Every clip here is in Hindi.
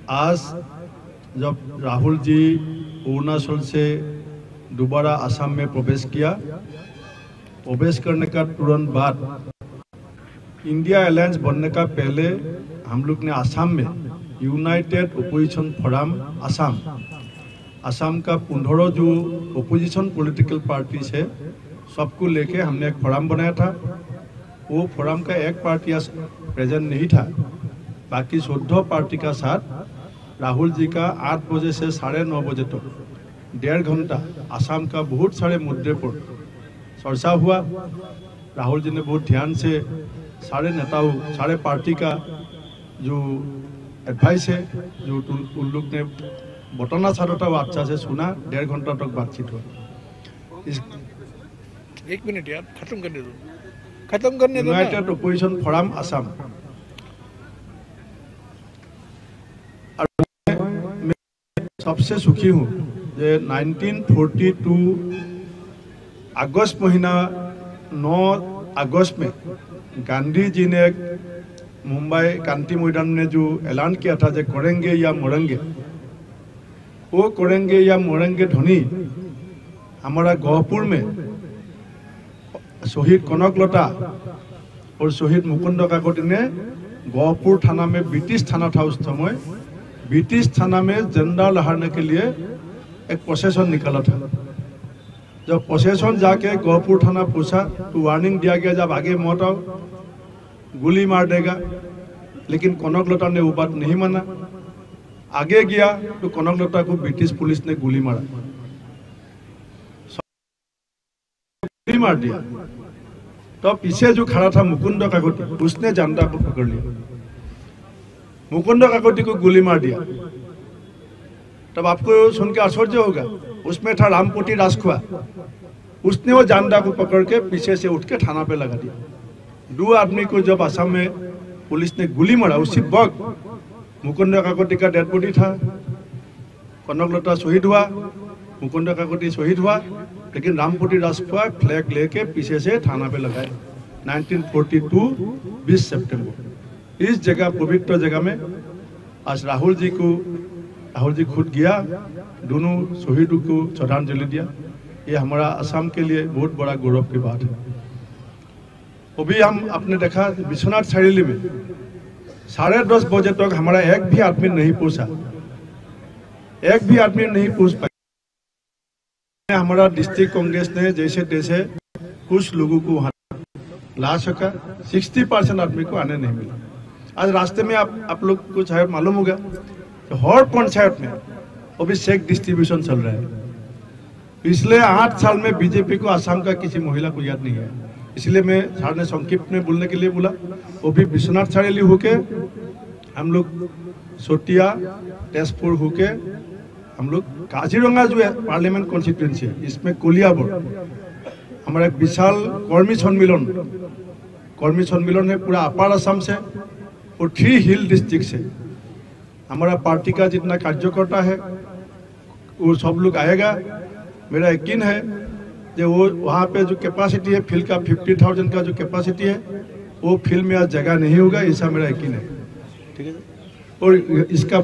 आज जब राहुल जी अरुणाचल से दोबारा असम में प्रवेश किया, प्रवेश करने का तुरंत बाद इंडिया अलायंस बनने का पहले हम लोग ने असम में यूनाइटेड ओपोजिशन फोरम असम का 15 जो ओपोजिशन पॉलिटिकल पार्टीज है सबको लेके हमने एक फोरम बनाया था। वो फोरम का एक पार्टी प्रेजेंट नहीं था, बाकी 14 पार्टी का साथ राहुल जी का 8 बजे से 9:30 बजे तक 1.5 घंटा असम का बहुत सारे मुद्दे पर चर्चा हुआ। राहुल जी ने बहुत ध्यान से सारे नेताओं, सारे पार्टी का जो एडवाइस है, जो उन लोग ने बताना चाहता था वो अच्छा से सुना। 1.5 घंटा तक बातचीत हुआ। एक मिनट यार, खत्म करने दो। यूनाइटेड ओपोजिशन फोरम असम, मैं सबसे सुखी हूँ जे 1942 अगस्त महीना 9 अगस्त में गांधी जी ने मुंबई क्रांति मैदान में जो ऐलान किया था, जो करेंगे या मरेंगे, वो करेंगे या मरेंगे ध्वनि हमारा गहपुर में शहीद कनकलता और शहीद मुकुंद काकती ने गहपुर थाना में ब्रिटिश थाना था उस समय, ब्रिटिश थाना में झंडा लहराने के लिए एक प्रोसेसन निकाला था। जब प्रोसेसन जाके गहपुर थाना पहुंचा तो वार्निंग दिया गया, जब आगे मत आओ गोली मार देगा, लेकिन कनकलता ने वो बात नहीं माना। आगे गया तो कनकलता को ब्रिटिश पुलिस ने गोली मारा, गोली मार दिया। तो पीछे जो खड़ा था मुकुंद काकती, उसने झंडा को पकड़ लिया, मुकुंद काकती को गोली मार दिया। तब आपको सुन के आश्चर्य होगा, उसमें था रामपति राजखुआ, उसने वो झंडा को पकड़ के पीछे से उठ के थाना पे लगा दिया। 2 आदमी को जब असम में पुलिस ने गोली मारा, उसी वक्त मुकुंद काकती का डेड बॉडी था, कनकलता शहीद हुआ, मुकुंद काकती शहीद हुआ, लेकिन रामपति राजखुआ फ्लैग लेके पीछे से थाना पे लगाए। 1942 20 सितंबर इस जगह, पवित्र जगह में आज राहुल जी खुद गया, दोनों शहीदों को श्रद्धांजलि दिया। ये हमारा असम के लिए बहुत बड़ा गौरव की बात है। अभी हम आपने देखा विश्वनाथ सैली में 10:30 बजे तक हमारा एक भी आदमी नहीं पहुंचा, एक भी आदमी नहीं पहुंच पाया। हमारा डिस्ट्रिक्ट कांग्रेस ने जैसे तैसे कुछ लोगों को वहां ला सका, 60% आदमी को आने नहीं मिला। आज रास्ते में आप लोग को शायद मालूम होगा, तो हर पंचायत में अभी चेक डिस्ट्रीब्यूशन चल रहा है। पिछले 8 साल में बीजेपी को असम का किसी महिला को याद नहीं है, इसलिए मैं सर ने संक्षिप्त में बोलने के लिए बोला। वो भी विश्वनाथ सैली होके हम लोग सोटिया तेजपुर होके हम लोग काजीरंगा जो है पार्लियामेंट कॉन्स्टिट्यूएंसी है, इसमें कोलियाबोर हमारा एक विशाल कर्मी सम्मेलन है पूरा अपार असम से और 3 हिल डिस्ट्रिक्ट से। हमारा पार्टी का जितना कार्यकर्ता है वो सब लोग आएगा। मेरा यकीन है जो वो वहाँ पे जो कैपेसिटी है फील्ड का 50,000 का जो कैपेसिटी है, वो फील्ड में आज जगह नहीं होगा, ऐसा मेरा यकीन है। ठीक है, और इसका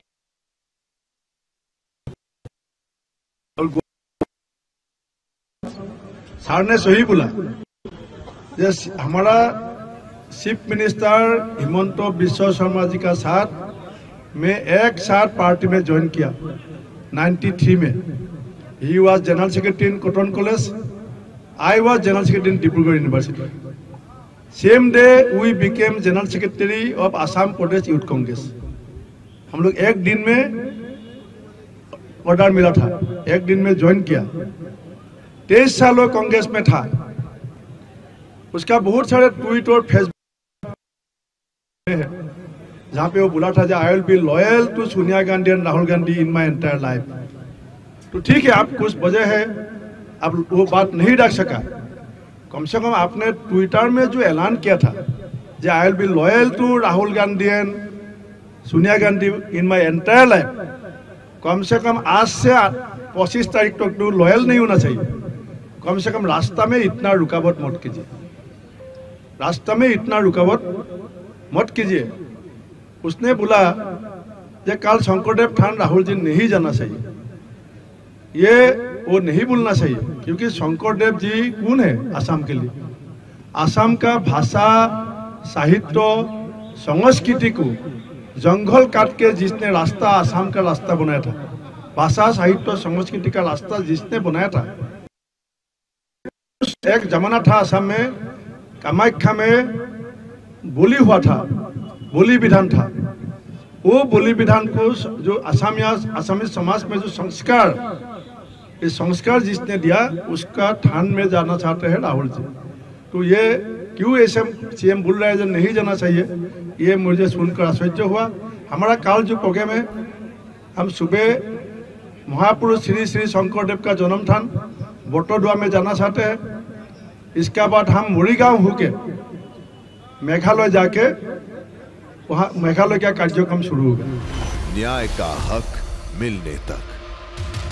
सर ने सही बोला, जैसे हमारा चीफ मिनिस्टर हिमंत बिश्व शर्मा जी का साथ मैं एक साथ पार्टी में ज्वाइन किया 93 में। He was general secretary in Cotton College, I was general secretary in Dibrugarh university. Same day we became general secretary of Assam Pradesh Youth Congress. हम लोग एक दिन में ऑर्डर मिला था, एक दिन में ज्वाइन किया। 23 सालों कांग्रेस में था, उसका बहुत सारे ट्वीट और फेसबुक है जहाँ पे वो बोला था I will be loyal to Sonia Gandhi and Rahul Gandhi in my entire life. तो ठीक है, आप कुछ वजह है अब वो बात नहीं रख सका, कम से कम आपने ट्विटर में जो ऐलान किया था जो I will be loyal to Rahul Gandhi and Sonia Gandhi in my entire life, कम से कम आज से 25 तारीख तक तो लॉयल नहीं होना चाहिए। कम से कम रास्ता में इतना रुकावट मत कीजिए, रास्ता में इतना रुकावट मत कीजिए। उसने बोला कि कल शंकरदेव थान राहुल जी नहीं जाना चाहिए, ये वो नहीं बोलना चाहिए, क्योंकि शंकरदेव जी कौन है असम के लिए। असम का भाषा, साहित्य, संस्कृति को जंगल काट के जिसने रास्ता, असम का रास्ता बनाया था, भाषा, साहित्य, संस्कृति का रास्ता जिसने बनाया था। एक जमाना था असम में, कामाख्या में बोली हुआ था, बोली विधान था। वो बोली विधान को जो असमी समाज में जो संस्कार, ये संस्कार जिसने दिया, उसका थान में जाना चाहते हैं राहुल जी। तो ये क्यों ऐसे सीएम बोल रहे हैं जो नहीं जाना चाहिए, ये मुझे सुनकर आश्चर्य हुआ। हमारा कल जो प्रोग्राम है, हम सुबह महापुरुष श्री श्री शंकरदेव का जन्म स्थान बटोदुआ में जाना चाहते हैं। इसके बाद हम मुरीगांव होके मेघालय जाके वहाँ मेघालय का कार्यक्रम शुरू होगा। न्याय का हक मिलने तक।